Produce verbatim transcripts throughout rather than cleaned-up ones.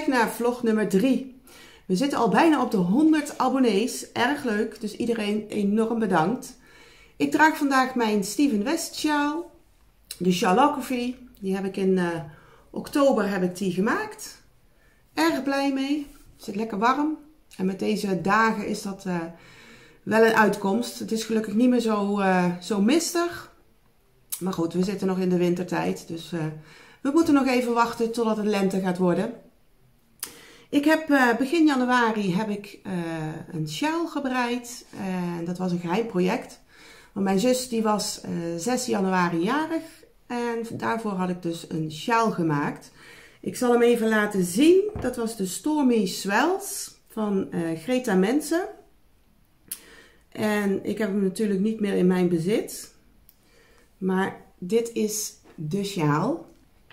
Kijk naar vlog nummer drie. We zitten al bijna op de honderd abonnees. Erg leuk, dus iedereen enorm bedankt. Ik draag vandaag mijn Steven West sjaal. De Shalography. Die heb ik in uh, oktober heb ik die gemaakt. Erg blij mee. Het zit lekker warm. En met deze dagen is dat uh, wel een uitkomst. Het is gelukkig niet meer zo, uh, zo mistig. Maar goed, we zitten nog in de wintertijd. Dus uh, we moeten nog even wachten totdat het lente gaat worden. Ik heb uh, begin januari heb ik uh, een sjaal gebreid. En dat was een geheim project. Want mijn zus die was uh, zes januari jarig. En daarvoor had ik dus een sjaal gemaakt. Ik zal hem even laten zien. Dat was de Stormy Swells van uh, Greta Mensen. En ik heb hem natuurlijk niet meer in mijn bezit. Maar dit is de sjaal.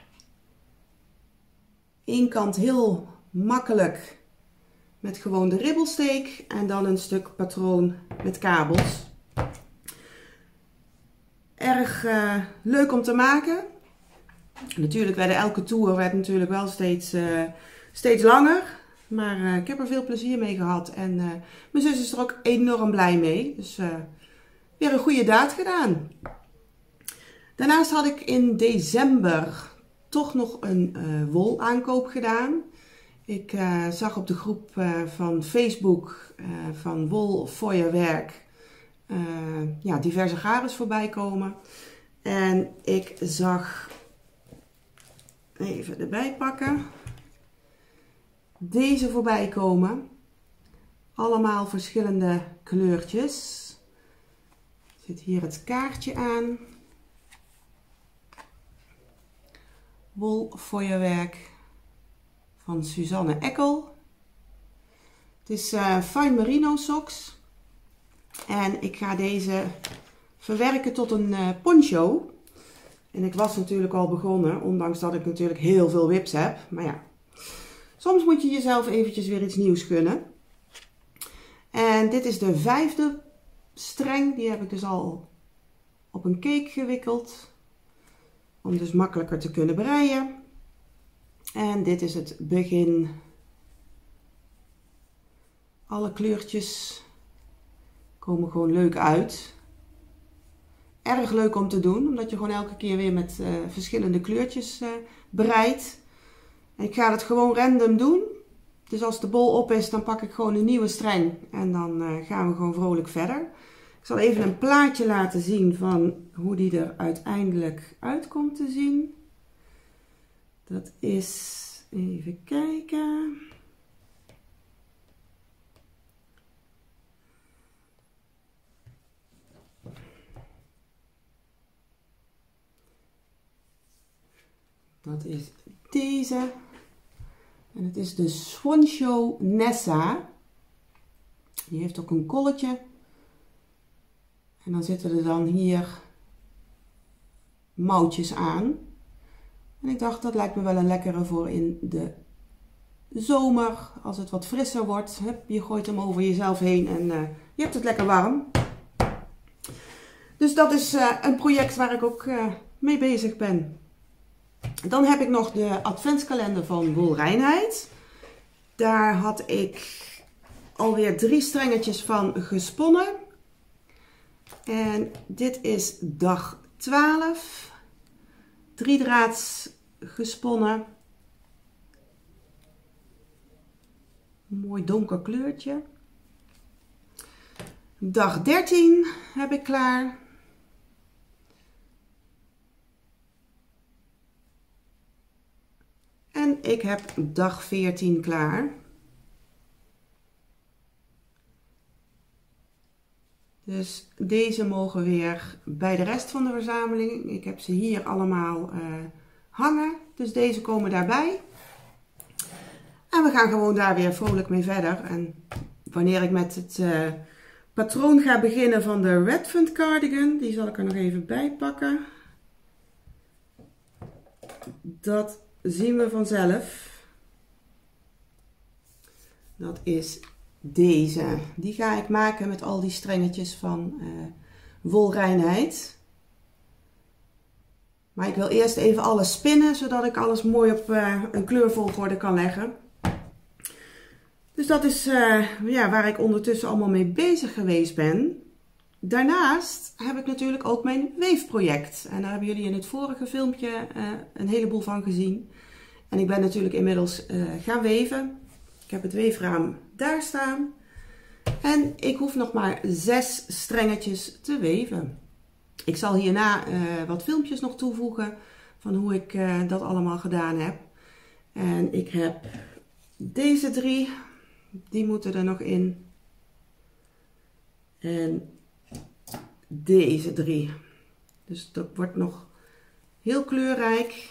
Eén kant heel makkelijk met gewoon de ribbelsteek. En dan een stuk patroon met kabels. Erg uh, leuk om te maken. Natuurlijk werd elke toer werd natuurlijk wel steeds, uh, steeds langer. Maar uh, ik heb er veel plezier mee gehad. En uh, mijn zus is er ook enorm blij mee. Dus uh, weer een goede daad gedaan. Daarnaast had ik in december toch nog een uh, wol aankoop gedaan. Ik uh, zag op de groep uh, van Facebook uh, van Wol Feuerwerk uh, ja, diverse garens voorbij komen. En ik zag, even erbij pakken, deze voorbij komen. Allemaal verschillende kleurtjes. Er zit hier het kaartje aan. Wol Feuerwerk van Suzanne Eckel. Het is uh, fine merino socks. En ik ga deze verwerken tot een uh, poncho. En ik was natuurlijk al begonnen, ondanks dat ik natuurlijk heel veel wips heb. Maar ja, soms moet je jezelf eventjes weer iets nieuws gunnen. En dit is de vijfde streng. Die heb ik dus al op een cake gewikkeld. Om dus makkelijker te kunnen breien. En dit is het begin. Alle kleurtjes komen gewoon leuk uit. Erg leuk om te doen, omdat je gewoon elke keer weer met uh, verschillende kleurtjes uh, breidt. En ik ga het gewoon random doen. Dus als de bol op is, dan pak ik gewoon een nieuwe streng. En dan uh, gaan we gewoon vrolijk verder. Ik zal even een plaatje laten zien van hoe die er uiteindelijk uit komt te zien. Dat is, even kijken. Dat is deze. En het is de Swanshow Nessa. Die heeft ook een kolletje. En dan zitten er dan hier mouwtjes aan. En ik dacht, dat lijkt me wel een lekkere voor in de zomer. Als het wat frisser wordt. Je gooit hem over jezelf heen en uh, je hebt het lekker warm. Dus dat is uh, een project waar ik ook uh, mee bezig ben. Dan heb ik nog de adventskalender van Wolreinheid. Daar had ik alweer drie strengetjes van gesponnen. En dit is dag twaalf. Drie draads gesponnen. Mooi donker kleurtje. Dag dertien heb ik klaar. En ik heb dag veertien klaar. Dus deze mogen weer bij de rest van de verzameling. Ik heb ze hier allemaal uh, hangen. Dus deze komen daarbij. En we gaan gewoon daar weer vrolijk mee verder. En wanneer ik met het uh, patroon ga beginnen van de Redfern cardigan. Die zal ik er nog even bij pakken. Dat zien we vanzelf. Dat is deze. Die ga ik maken met al die strengetjes van uh, Wolreinheid. Maar ik wil eerst even alles spinnen, zodat ik alles mooi op uh, een kleurvolgorde kan leggen. Dus dat is uh, ja, waar ik ondertussen allemaal mee bezig geweest ben. Daarnaast heb ik natuurlijk ook mijn weefproject. En daar hebben jullie in het vorige filmpje uh, een heleboel van gezien. En ik ben natuurlijk inmiddels uh, gaan weven. Ik heb het weefraam daar staan. En ik hoef nog maar zes strengetjes te weven. Ik zal hierna uh, wat filmpjes nog toevoegen van hoe ik uh, dat allemaal gedaan heb. En ik heb deze drie, die moeten er nog in. En deze drie. Dus dat wordt nog heel kleurrijk.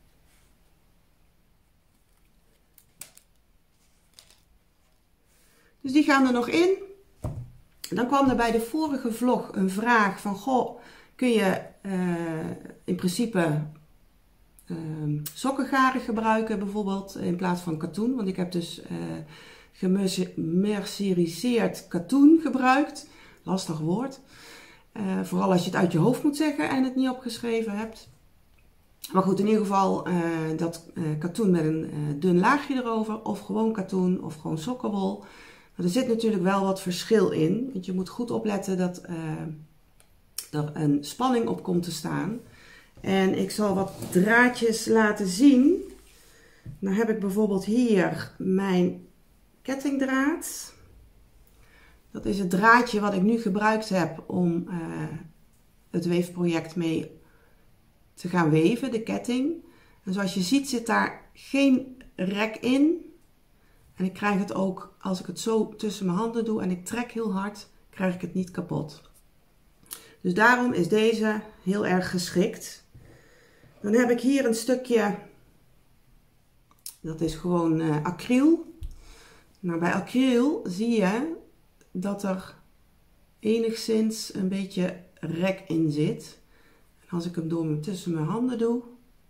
Dus die gaan er nog in. Dan kwam er bij de vorige vlog een vraag van, goh, kun je uh, in principe uh, sokkengaren gebruiken bijvoorbeeld in plaats van katoen? Want ik heb dus uh, gemerceriseerd katoen gebruikt. Lastig woord. Uh, vooral als je het uit je hoofd moet zeggen en het niet opgeschreven hebt. Maar goed, in ieder geval uh, dat uh, katoen met een uh, dun laagje erover. Of gewoon katoen of gewoon sokkenwol. Maar er zit natuurlijk wel wat verschil in. Want je moet goed opletten dat uh, er een spanning op komt te staan. En ik zal wat draadjes laten zien. Dan heb ik bijvoorbeeld hier mijn kettingdraad. Dat is het draadje wat ik nu gebruikt heb om uh, het weefproject mee te gaan weven, de ketting. En zoals je ziet zit daar geen rek in. En ik krijg het ook, als ik het zo tussen mijn handen doe en ik trek heel hard, krijg ik het niet kapot. Dus daarom is deze heel erg geschikt. Dan heb ik hier een stukje, dat is gewoon uh, acryl. Nou, bij acryl zie je dat er enigszins een beetje rek in zit. En als ik hem door tussen mijn handen doe,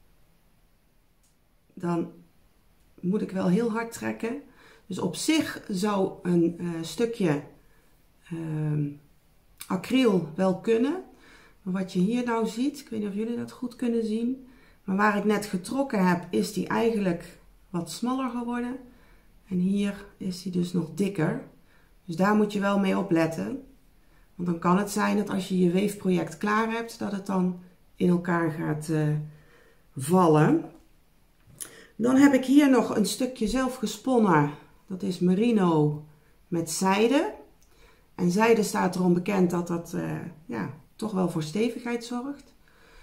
dan moet ik wel heel hard trekken. Dus op zich zou een uh, stukje uh, acryl wel kunnen. Maar wat je hier nou ziet, ik weet niet of jullie dat goed kunnen zien. Maar waar ik net getrokken heb, is die eigenlijk wat smaller geworden. En hier is die dus nog dikker. Dus daar moet je wel mee opletten. Want dan kan het zijn dat als je je weefproject klaar hebt, dat het dan in elkaar gaat uh, vallen. Dan heb ik hier nog een stukje zelf gesponnen. Dat is merino met zijde. En zijde staat erom bekend dat dat uh, ja, toch wel voor stevigheid zorgt.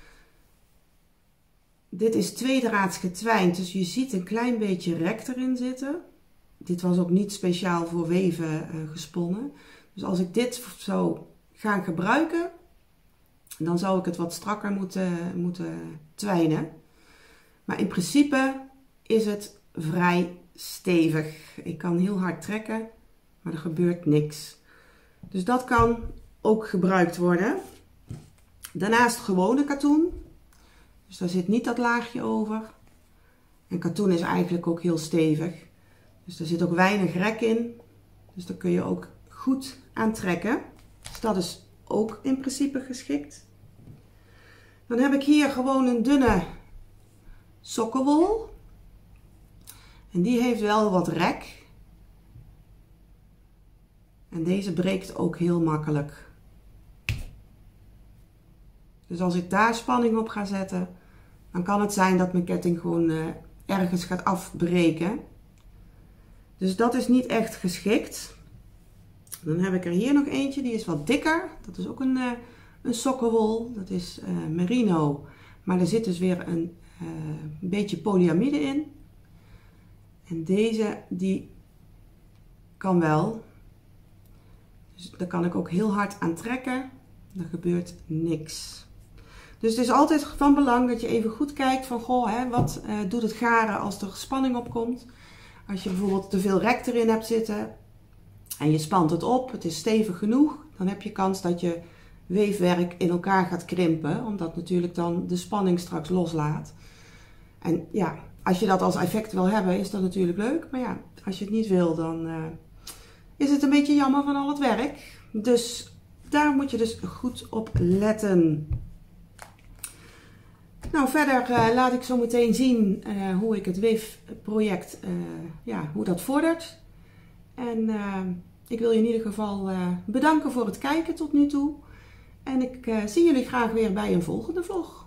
Dit is tweedraads getwijnd, dus je ziet een klein beetje rek erin zitten. Dit was ook niet speciaal voor weven uh, gesponnen. Dus als ik dit zou gaan gebruiken, dan zou ik het wat strakker moeten, moeten twijnen. Maar in principe is het vrij stevig. Ik kan heel hard trekken, maar er gebeurt niks. Dus dat kan ook gebruikt worden. Daarnaast gewone katoen. Dus daar zit niet dat laagje over. En katoen is eigenlijk ook heel stevig. Dus er zit ook weinig rek in. Dus daar kun je ook goed aan trekken. Dus dat is ook in principe geschikt. Dan heb ik hier gewoon een dunne sokkenwol. En die heeft wel wat rek. En deze breekt ook heel makkelijk. Dus als ik daar spanning op ga zetten, dan kan het zijn dat mijn ketting gewoon uh, ergens gaat afbreken. Dus dat is niet echt geschikt. Dan heb ik er hier nog eentje, die is wat dikker. Dat is ook een, uh, een sokkenwol. Dat is uh, merino. Maar er zit dus weer een uh, beetje polyamide in. En deze, die kan wel. Dus daar kan ik ook heel hard aan trekken. Er gebeurt niks. Dus het is altijd van belang dat je even goed kijkt van, goh, hè, wat uh, doet het garen als er spanning op komt. Als je bijvoorbeeld te veel rek erin hebt zitten en je spant het op, het is stevig genoeg, dan heb je kans dat je weefwerk in elkaar gaat krimpen, omdat natuurlijk dan de spanning straks loslaat. En ja, als je dat als effect wil hebben, is dat natuurlijk leuk. Maar ja, als je het niet wil, dan uh, is het een beetje jammer van al het werk. Dus daar moet je dus goed op letten. Nou, verder uh, laat ik zo meteen zien uh, hoe ik het weefproject, uh, ja, hoe dat vordert. En uh, ik wil je in ieder geval uh, bedanken voor het kijken tot nu toe. En ik uh, zie jullie graag weer bij een volgende vlog.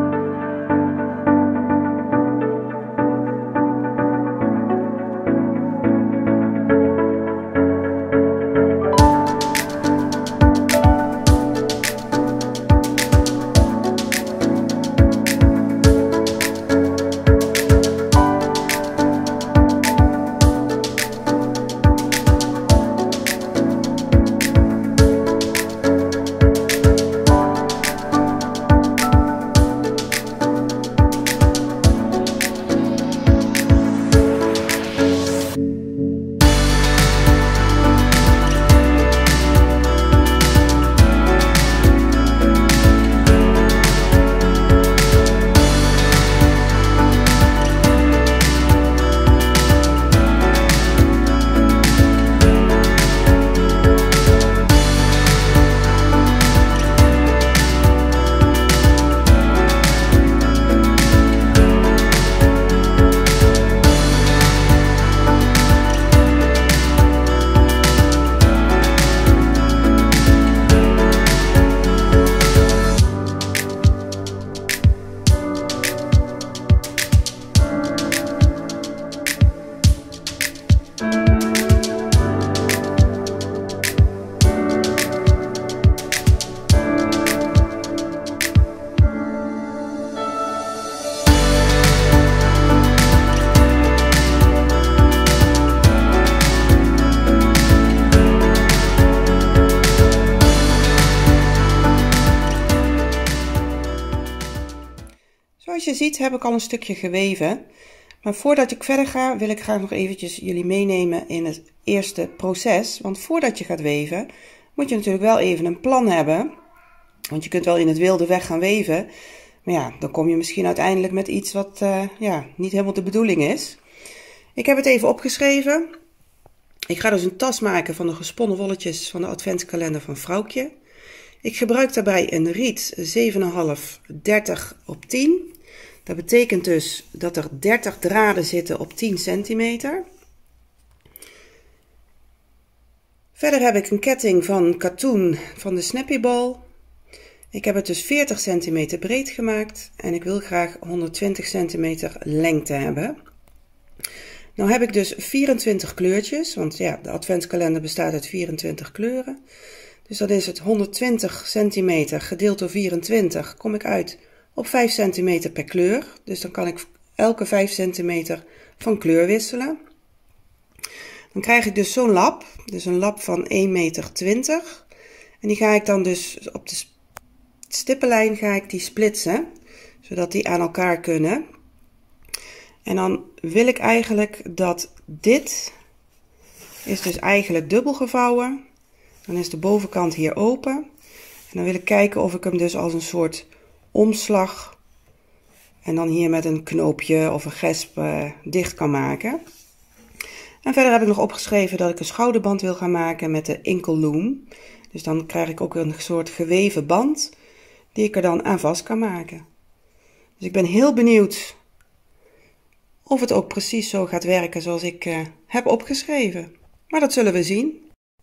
Zoals je ziet heb ik al een stukje geweven. Maar voordat ik verder ga wil ik graag nog eventjes jullie meenemen in het eerste proces. Want voordat je gaat weven moet je natuurlijk wel even een plan hebben. Want je kunt wel in het wilde weg gaan weven. Maar ja, dan kom je misschien uiteindelijk met iets wat uh, ja, niet helemaal de bedoeling is. Ik heb het even opgeschreven. Ik ga dus een tas maken van de gesponnen wolletjes van de adventskalender van Vrouwtje. Ik gebruik daarbij een riet zeven komma vijf dertig op tien. Dat betekent dus dat er dertig draden zitten op tien centimeter. Verder heb ik een ketting van katoen van de Snappy Ball. Ik heb het dus veertig centimeter breed gemaakt en ik wil graag honderdtwintig centimeter lengte hebben. Nou heb ik dus vierentwintig kleurtjes, want ja, de adventskalender bestaat uit vierentwintig kleuren. Dus dat is het honderdtwintig centimeter gedeeld door vierentwintig, kom ik uit op vijf centimeter per kleur. Dus dan kan ik elke vijf centimeter van kleur wisselen. Dan krijg ik dus zo'n lap, dus een lap van één meter twintig. En die ga ik dan dus op de stippenlijn ga ik die splitsen, zodat die aan elkaar kunnen. En dan wil ik eigenlijk dat dit is dus eigenlijk dubbel gevouwen. Dan is de bovenkant hier open. En dan wil ik kijken of ik hem dus als een soort omslag en dan hier met een knoopje of een gesp uh, dicht kan maken. En verder heb ik nog opgeschreven dat ik een schouderband wil gaan maken met de Inkle Loom. Dus dan krijg ik ook een soort geweven band die ik er dan aan vast kan maken. Dus ik ben heel benieuwd of het ook precies zo gaat werken zoals ik uh, heb opgeschreven. Maar dat zullen we zien.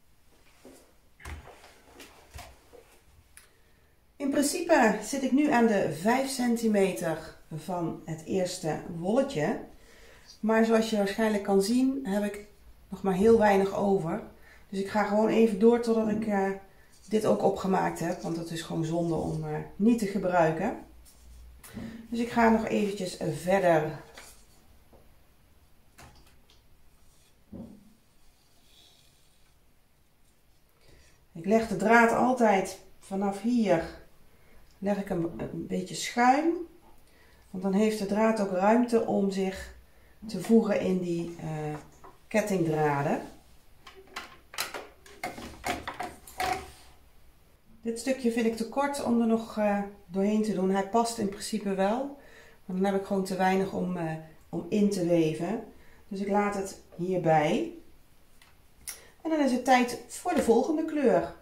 In principe zit ik nu aan de vijf centimeter van het eerste wolletje. Maar zoals je waarschijnlijk kan zien heb ik nog maar heel weinig over. Dus ik ga gewoon even door totdat ik uh, dit ook opgemaakt heb. Want het is gewoon zonde om uh, niet te gebruiken. Dus ik ga nog eventjes uh, verder. Ik leg de draad altijd vanaf hier. Leg ik hem een beetje schuin. Want dan heeft de draad ook ruimte om zich te voegen in die uh, kettingdraden. Dit stukje vind ik te kort om er nog uh, doorheen te doen. Hij past in principe wel. Maar dan heb ik gewoon te weinig om, uh, om in te weven. Dus ik laat het hierbij. En dan is het tijd voor de volgende kleur.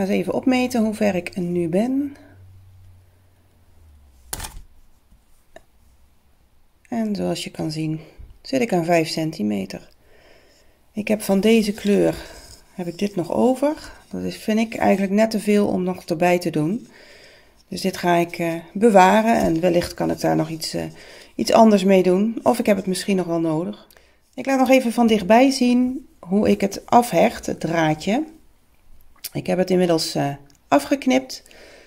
eens even opmeten hoe ver ik nu ben. En zoals je kan zien zit ik aan vijf centimeter. Ik heb van deze kleur heb ik dit nog over. Dat is, vind ik eigenlijk net te veel om nog erbij te doen. Dus dit ga ik uh, bewaren en wellicht kan ik daar nog iets, uh, iets anders mee doen. Of ik heb het misschien nog wel nodig. Ik laat nog even van dichtbij zien hoe ik het afhecht, het draadje. Ik heb het inmiddels uh, afgeknipt.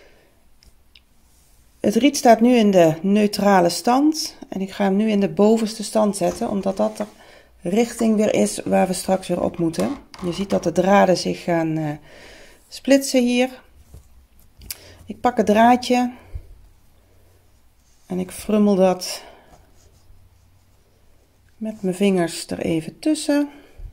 Het riet staat nu in de neutrale stand. En ik ga hem nu in de bovenste stand zetten, omdat dat de richting weer is waar we straks weer op moeten. Je ziet dat de draden zich gaan uh, splitsen hier. Ik pak het draadje en ik frummel dat met mijn vingers er even tussen.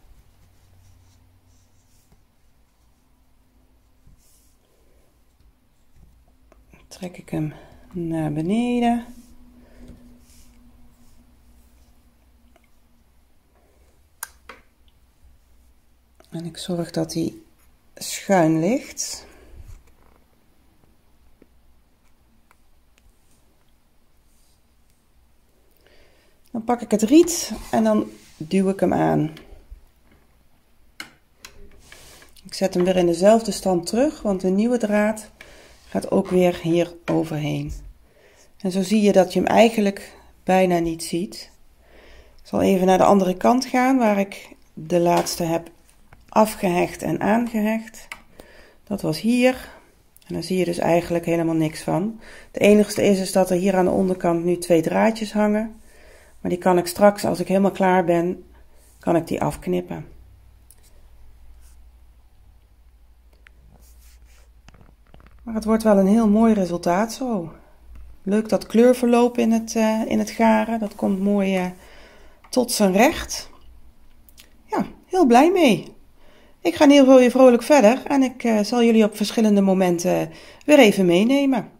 Dan trek ik hem naar beneden. En ik zorg dat hij schuin ligt. Dan pak ik het riet en dan duw ik hem aan. Ik zet hem weer in dezelfde stand terug, want de nieuwe draad gaat ook weer hier overheen. En zo zie je dat je hem eigenlijk bijna niet ziet. Ik zal even naar de andere kant gaan, waar ik de laatste heb afgehecht en aangehecht. Dat was hier. En dan zie je dus eigenlijk helemaal niks van. Het enigste is, is dat er hier aan de onderkant nu twee draadjes hangen. Maar die kan ik straks, als ik helemaal klaar ben, kan ik die afknippen. Maar het wordt wel een heel mooi resultaat zo. Leuk dat kleurverloop in het, uh, in het garen. Dat komt mooi uh, tot zijn recht. Ja, heel blij mee. Ik ga in ieder geval weer vrolijk verder. En ik uh, zal jullie op verschillende momenten weer even meenemen.